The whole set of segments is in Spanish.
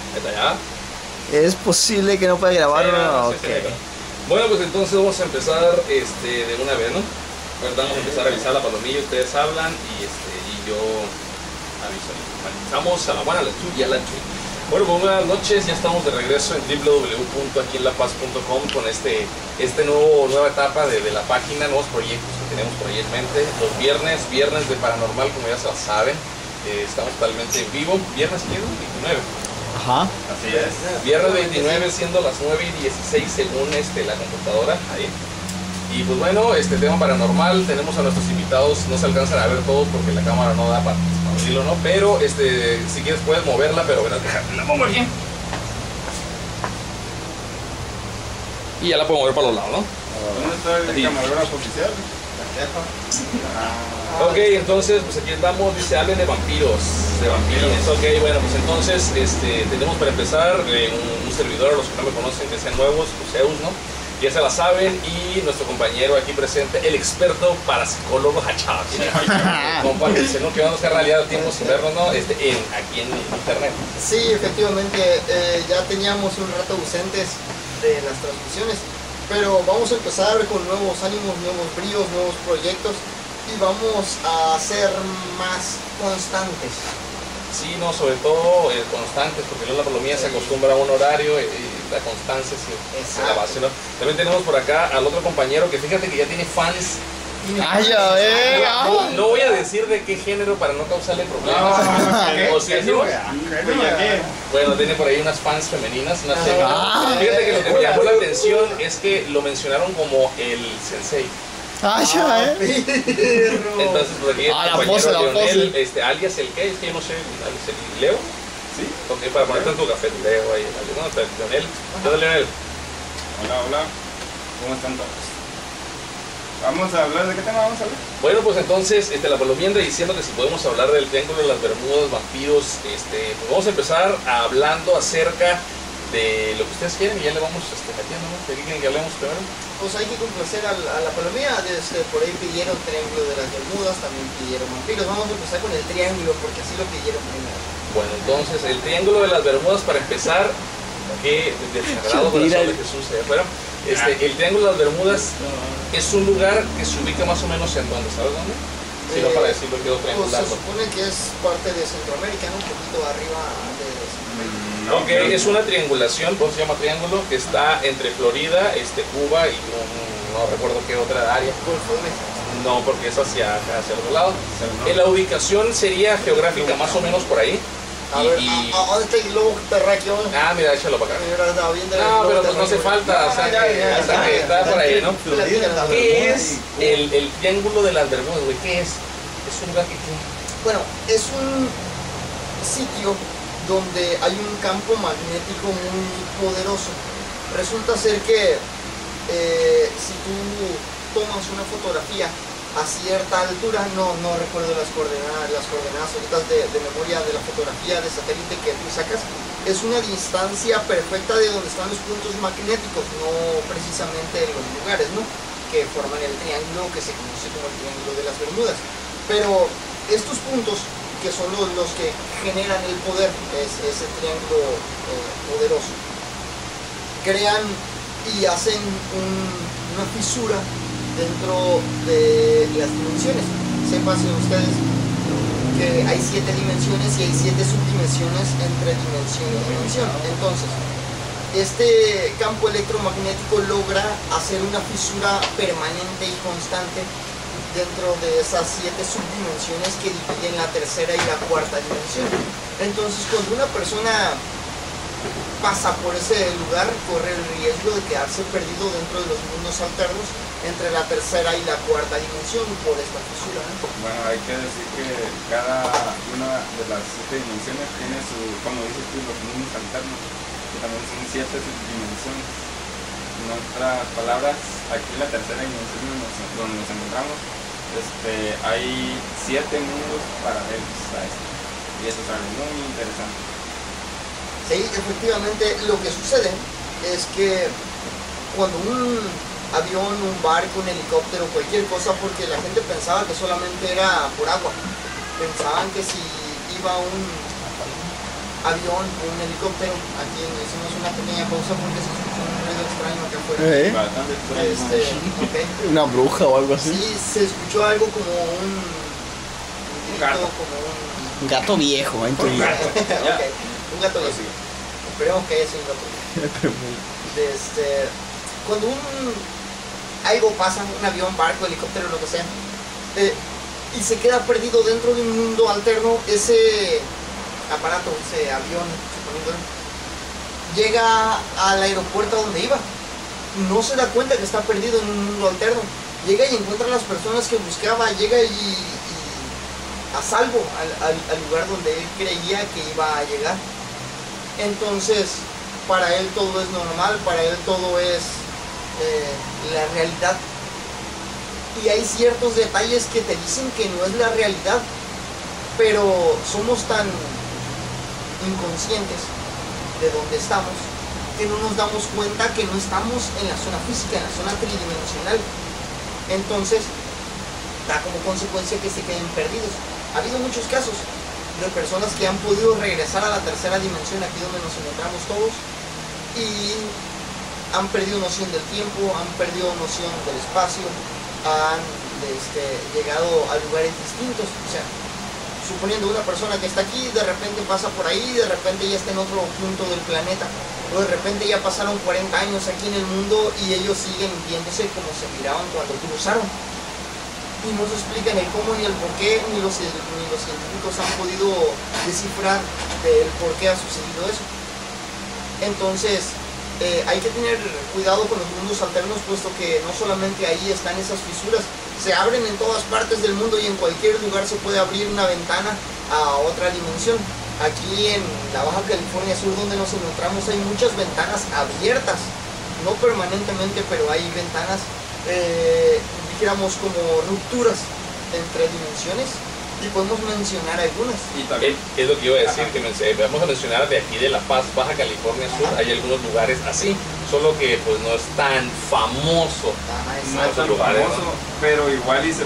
¿Está allá? ¿Es posible que no pueda grabar Sí, o no? no, Ok. sí, sí. Bueno, pues entonces vamos a empezar de una vez, ¿no? Pues vamos a empezar a avisar la palomilla, ustedes hablan y yo aviso. Comenzamos a la buena, la tuya, la tuya. Bueno, pues buenas noches, ya estamos de regreso en www.aquienlapaz.com con nueva etapa de la página, nuevos proyectos que tenemos por ahí en mente. Los viernes de Paranormal, como ya se lo saben, estamos totalmente en vivo. Viernes 29. Ajá. Así es. Viernes 29 siendo las 9:16 según la computadora ahí. Y pues bueno, tema paranormal, tenemos a nuestros invitados, no se alcanzan a ver todos porque la cámara no da para abrirlo, ¿no? Pero si quieres puedes moverla, pero verás, la muevo aquí. Y ya la puedo mover para los lados, ¿no? ¿Dónde está el camarógrafo oficial? Ok, entonces pues aquí andamos, dice, hablen de vampiros, ok, bueno, pues entonces tenemos para empezar un servidor, a los que no me conocen, que sean nuevos, Zeus, ¿no? Ya se la saben, y nuestro compañero aquí presente, el experto parapsicólogo Hachas. Compártense, ¿no? Que vamos a hacer realidad tiempo sin vernos, ¿no? Aquí en internet. Sí, efectivamente, ya teníamos un rato ausentes de las transmisiones, pero vamos a empezar con nuevos ánimos, nuevos bríos, nuevos proyectos, y vamos a ser más constantes. Sí, no, sobre todo constantes, porque luego la palomilla se acostumbra a un horario y la constancia se la base, ¿no? También tenemos por acá al otro compañero que fíjate que ya tiene fans. ¡Ay, ya ve! No voy a decir de qué género para no causarle problemas. O si decimos, bueno, tiene por ahí unas fans femeninas, unas fíjate que lo que me llamó la atención es que lo mencionaron como el sensei. ¡Ay, ya ve! Entonces, por aquí la compañero pose, la Leonel, pose. alias el qué, es que yo no sé, alias el Leo. ¿Sí? Ok, para ponerte en tu café, Leo ahí. No, Leonel. ¿Qué tal, Leonel? Hola, hola. ¿Cómo están todos? ¿Vamos a hablar de qué tema vamos a hablar? Bueno, pues entonces, la palomilla diciendo que si podemos hablar del Triángulo de las Bermudas, vampiros, pues vamos a empezar hablando acerca de lo que ustedes quieren y ya le vamos metiendo, ¿no? ¿De qué quieren que hablemos primero? Pues hay que complacer a la palomilla, por ahí pidieron Triángulo de las Bermudas, también pidieron vampiros. Vamos a empezar con el triángulo, porque así lo pidieron primero. Bueno, entonces, el Triángulo de las Bermudas, para empezar, que del Sagrado Corazón de Jesús allá afuera, el Triángulo de las Bermudas es un lugar que se ubica más o menos en donde, ¿sabes dónde? Si no, para decirlo quedó Pues triangular. se supone que es parte de Centroamérica, ¿no? Un poquito arriba de Centroamérica. Ok, es una triangulación, ¿cómo se llama triángulo? Que está entre Florida, Cuba y no recuerdo qué otra área. Golfo de México. No, porque es hacia otro lado. La ubicación sería geográfica más o menos por ahí. A ver, ¿dónde está el globo terráqueo? Mira, échalo para acá. No, pero pues no hace falta, o sea, que está por ahí, ¿no? ¿Qué es el Triángulo de las Bermudas, güey? ¿Qué es? Es un lugar que... Bueno, es un sitio donde hay un campo magnético muy poderoso. Resulta ser que si tú tomas una fotografía a cierta altura, no recuerdo las coordenadas ahorita de memoria de la fotografía de satélite que tú sacas, es una distancia perfecta de donde están los puntos magnéticos, no precisamente los lugares, ¿no?, que forman el triángulo que se conoce como el Triángulo de las Bermudas. Pero estos puntos, que son los que generan el poder, ese triángulo poderoso, crean y hacen una fisura dentro de las dimensiones. Sepan ustedes que hay 7 dimensiones y hay 7 subdimensiones entre dimensión y dimensión. Entonces, este campo electromagnético logra hacer una fisura permanente y constante dentro de esas 7 subdimensiones que dividen la tercera y la cuarta dimensión. Entonces, cuando una persona pasa por ese lugar, corre el riesgo de quedarse perdido dentro de los mundos alternos entre la tercera y la cuarta dimensión por esta fisura, ¿no? Bueno, hay que decir que cada una de las 7 dimensiones tiene su, como dices tú, los mundos alternos, que también son 7 subdimensiones. En otras palabras, aquí en la tercera dimensión donde nos encontramos, hay 7 mundos paralelos a esto, y eso es algo muy interesante. Sí, efectivamente, lo que sucede es que cuando un avión, un barco, un helicóptero, cualquier cosa, porque la gente pensaba que solamente era por agua, pensaban que si iba un avión o un helicóptero. Aquí hicimos una pequeña pausa porque se escuchó un ruido extraño acá afuera. Bastante extraño. Ok. Una bruja o algo así. Sí, se escuchó algo como un gato. como Un gato viejo, ¿eh? Un gato. Ok, un gato Pues viejo. sí. Esperemos que haya sido un gato viejo. Cuando algo pasa, un avión, barco, helicóptero, lo que sea, y se queda perdido dentro de un mundo alterno, ese aparato, ese avión, suponiendo, llega al aeropuerto donde iba. No se da cuenta que está perdido en un mundo alterno. Llega y encuentra a las personas que buscaba, llega y a salvo al lugar donde él creía que iba a llegar. Entonces, para él todo es normal, para él todo es la realidad. Y hay ciertos detalles que te dicen que no es la realidad, pero somos tan inconscientes de donde estamos que no nos damos cuenta que no estamos en la zona física, en la zona tridimensional. Entonces, da como consecuencia que se queden perdidos. Ha habido muchos casos de personas que han podido regresar a la tercera dimensión, aquí donde nos encontramos todos, y han perdido noción del tiempo, han perdido noción del espacio, han llegado a lugares distintos. O sea, suponiendo una persona que está aquí, de repente pasa por ahí, de repente ya está en otro punto del planeta, o de repente ya pasaron 40 años aquí en el mundo y ellos siguen viéndose como se miraban cuando cruzaron. Y no se explican el cómo ni el por qué, ni los científicos han podido descifrar el por qué ha sucedido eso. Entonces, hay que tener cuidado con los mundos alternos, puesto que no solamente ahí están esas fisuras, se abren en todas partes del mundo y en cualquier lugar se puede abrir una ventana a otra dimensión. Aquí en la Baja California Sur, donde nos encontramos, hay muchas ventanas abiertas, no permanentemente, pero hay ventanas, dijéramos, como rupturas entre dimensiones, y podemos mencionar algunas. Y también, Es lo que iba a decir, que vamos a mencionar de aquí de La Paz, Baja California Sur, hay algunos lugares así, solo que pues no es tan famoso. no es tan lugares, famoso, pero igual y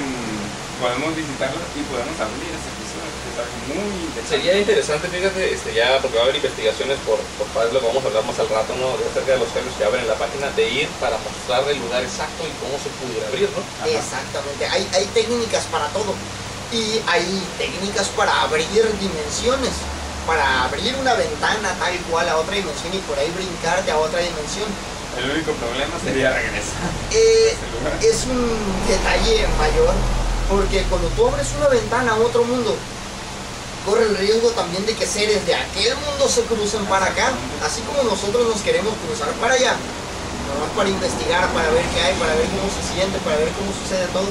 podemos visitarlo y podemos abrir ese episodio, que es algo muy interesante. Sería interesante, fíjate, ya porque va a haber investigaciones por padres, lo que vamos a hablar más al rato, ¿no? Acerca de los cambios que abren en la página, de ir para mostrar el lugar exacto y cómo se pudiera abrir, ¿no? Ajá. Exactamente, hay técnicas para todo. Y hay técnicas para abrir dimensiones, para abrir una ventana tal cual a otra dimensión y por ahí brincarte a otra dimensión. El único problema sería regresar. Es un detalle mayor, porque cuando tú abres una ventana a otro mundo, corre el riesgo también de que seres de aquel mundo se crucen para acá, así como nosotros nos queremos cruzar para allá, nomás para investigar, para ver qué hay, para ver cómo se siente, para ver cómo sucede todo.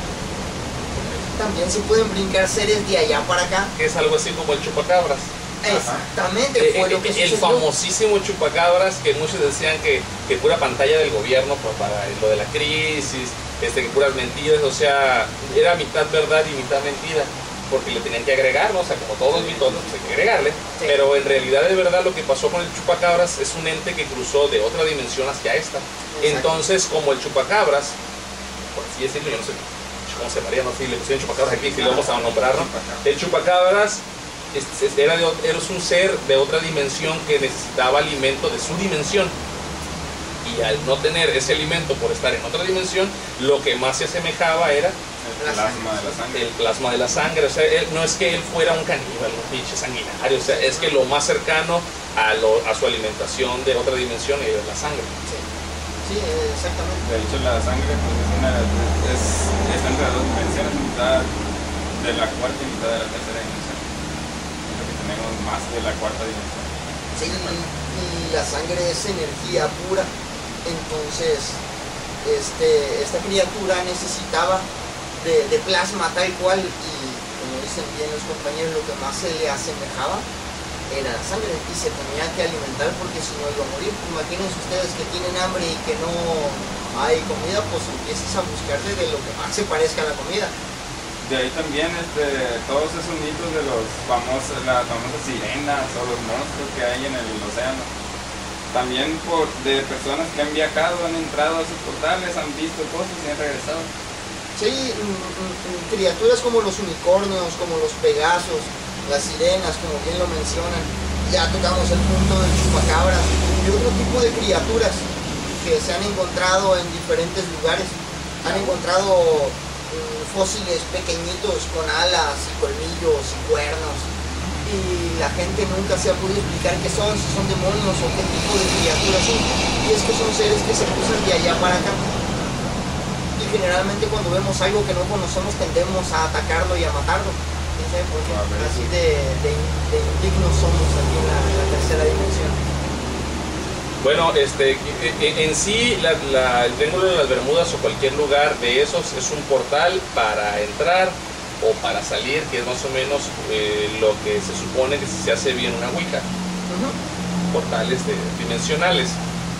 También se pueden brincar seres de allá para acá. Es algo así como el chupacabras. Exactamente, fue lo que El sucedió. famosísimo chupacabras, que muchos decían que pura pantalla del gobierno pues, para lo de la crisis, que puras mentiras, o sea, era mitad verdad y mitad mentira, porque le tenían que agregar, ¿no? O sea, como todos los mitos, pues hay que agregarle, Sí. pero en realidad de verdad lo que pasó con el chupacabras es un ente que cruzó de otra dimensión hacia esta. Exacto. Entonces, como el chupacabras, por así decirlo, yo no sé cómo se llamaría, no sé si le pusieron chupacabras aquí, si lo vamos a nombrar, ¿no? El chupacabras era un ser de otra dimensión que necesitaba alimento de su dimensión, y al no tener ese alimento por estar en otra dimensión, lo que más se asemejaba era El plasma de la sangre. el plasma de la sangre. O sea, no es que él fuera un caníbal, un pinche sanguinario, o sea, es que lo más cercano a su alimentación de otra dimensión era la sangre. Sí, exactamente. De hecho, la sangre pues, está entre las dos dimensiones, mitad de la cuarta y mitad de la tercera dimensión. Es lo que tenemos más de la cuarta dimensión. Sí, y la sangre es energía pura. Entonces, esta criatura necesitaba de plasma tal cual, y como dicen bien los compañeros, lo que más se le asemejaba era la sangre, y se tenía que alimentar porque si no iba a morir. Imagínense ustedes que tienen hambre y que no hay comida, pues empiezas a buscarse de lo que más se parezca a la comida. De ahí también todos esos mitos de las famosas sirenas o los monstruos que hay en el océano. También de personas que han viajado, han entrado a esos portales, han visto cosas y han regresado. Sí, criaturas como los unicornios, como los pegasos, las sirenas, como bien lo mencionan. Ya tocamos el punto del chupacabras y otro tipo de criaturas que se han encontrado en diferentes lugares. Han encontrado fósiles pequeñitos con alas y colmillos y cuernos, y la gente nunca se ha podido explicar qué son, si son demonios o qué tipo de criaturas son. Y es que son seres que se cruzan de allá para acá, y generalmente cuando vemos algo que no conocemos tendemos a atacarlo y a matarlo. No sé por qué, así de indignos somos aquí en la tercera dimensión. Bueno, en sí el Triángulo de las Bermudas o cualquier lugar de esos es un portal para entrar o para salir, que es más o menos lo que se supone que se hace bien una Ouija. Portales dimensionales.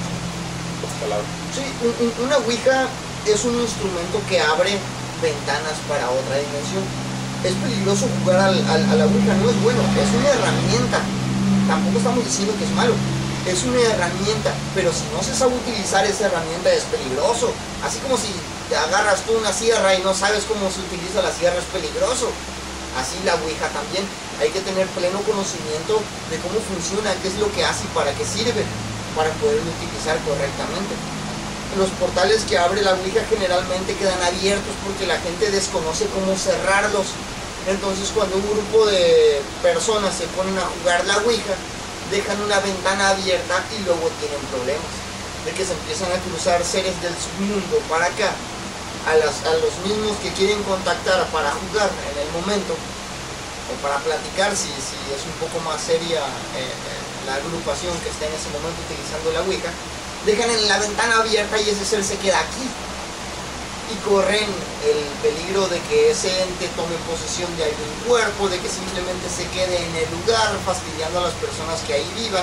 Sí, una Ouija es un instrumento que abre ventanas para otra dimensión. Es peligroso jugar a la Ouija, no es bueno, es una herramienta. Tampoco estamos diciendo que es malo. Es una herramienta, pero si no se sabe utilizar esa herramienta es peligroso. Así como si te agarras tú una sierra y no sabes cómo se utiliza la sierra, es peligroso. Así la Ouija también. Hay que tener pleno conocimiento de cómo funciona, qué es lo que hace y para qué sirve, para poderlo utilizar correctamente. Los portales que abre la Ouija generalmente quedan abiertos porque la gente desconoce cómo cerrarlos. Entonces cuando un grupo de personas se ponen a jugar la Ouija, dejan una ventana abierta y luego tienen problemas de que se empiezan a cruzar seres del submundo para acá, a los mismos que quieren contactar para jugar en el momento o para platicar, si es un poco más seria la agrupación que está en ese momento utilizando la Ouija, dejan en la ventana abierta y ese ser se queda aquí y corren el peligro de que ese ente tome posesión de algún cuerpo, de que simplemente se quede en el lugar fastidiando a las personas que ahí vivan,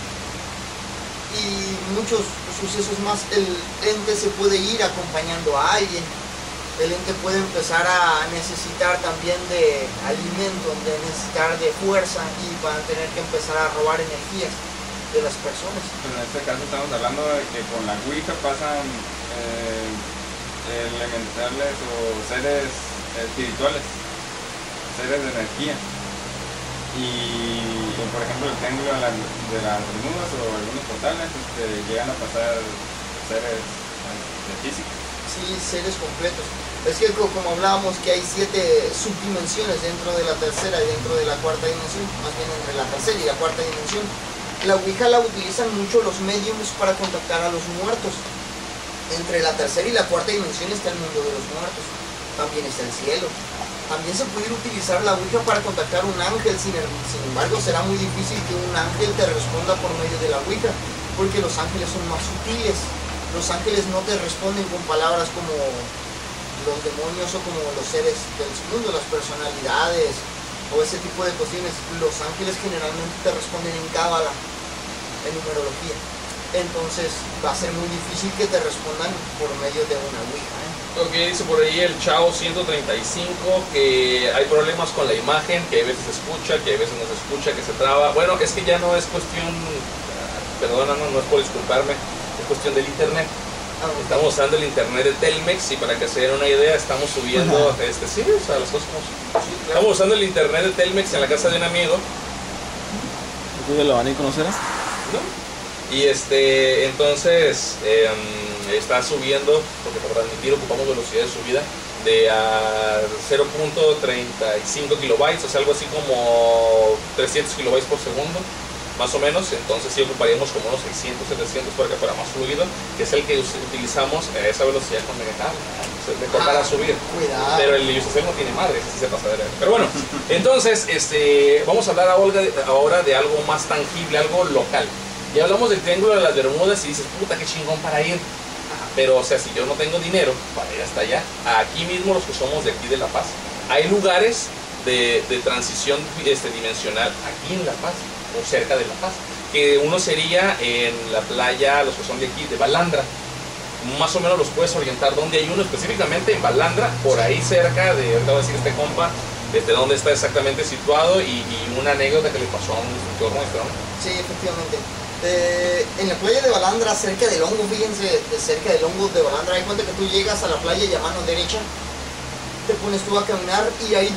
y muchos sucesos más. El ente se puede ir acompañando a alguien, el ente puede empezar a necesitar también de alimento, de necesitar de fuerza, y van a tener que empezar a robar energías de las personas. Pero en este caso estamos hablando de que con la Ouija pasan elementales o seres espirituales, seres de energía, y por ejemplo el Triángulo de las Bermudas o algunos portales llegan a pasar seres de física. Sí, seres completos. Es que como hablábamos que hay 7 subdimensiones dentro de la tercera y dentro de la cuarta dimensión, más bien entre la tercera y la cuarta dimensión, la Ouija la utilizan mucho los médiums para contactar a los muertos. Entre la tercera y la cuarta dimensión está el mundo de los muertos, también está el cielo. También se puede utilizar la Ouija para contactar a un ángel, sin embargo será muy difícil que un ángel te responda por medio de la Ouija, porque los ángeles son más sutiles. Los ángeles no te responden con palabras como los demonios o como los seres del mundo, las personalidades o ese tipo de cuestiones. Los ángeles generalmente te responden en cábala, en numerología. Entonces va a ser muy difícil que te respondan por medio de una Ouija. Ok, dice por ahí el Chao 135 que hay problemas con la imagen, que a veces se escucha, que a veces no se escucha, que se traba. Bueno, es que ya no es cuestión, perdona, no es por disculparme, es cuestión del internet. Estamos usando el internet de Telmex, y para que se den una idea, estamos subiendo, sí, o sea, las cosas como son. Sí, claro. Estamos usando el internet de Telmex en la casa de un amigo. ¿Ustedes lo van a ir a conocer? ¿No? Y entonces está subiendo, porque para transmitir ocupamos velocidad de subida de a 0.35 kilobytes, o sea, algo así como 300 kilobytes por segundo, más o menos. Entonces sí ocuparíamos como unos 600, 700 para que fuera más fluido, que es el que utilizamos a esa velocidad con megacable. De cortar a subir. Cuidado. Pero el Yusacel no tiene madre, ese sí se pasa de ver. Pero bueno, entonces vamos a hablar ahora de algo más tangible, algo local. Ya hablamos del Triángulo de las Bermudas y dices, puta, qué chingón para ir. Pero, o sea, si yo no tengo dinero para ir hasta allá, aquí mismo los que somos de aquí de La Paz, hay lugares de transición dimensional aquí en La Paz, o cerca de La Paz. Que uno sería en la playa, los que son de aquí, de Balandra. Más o menos los puedes orientar dónde hay uno, específicamente en Balandra, por ahí cerca de, ahorita voy a decir este compa, dónde está exactamente situado, y una anécdota que le pasó a un instructor nuestro, ¿no? Sí, efectivamente. En la playa de Balandra, cerca del hongo, fíjense, cerca del hongo de Balandra, hay cuenta que tú llegas a la playa y a mano derecha te pones tú a caminar y ahí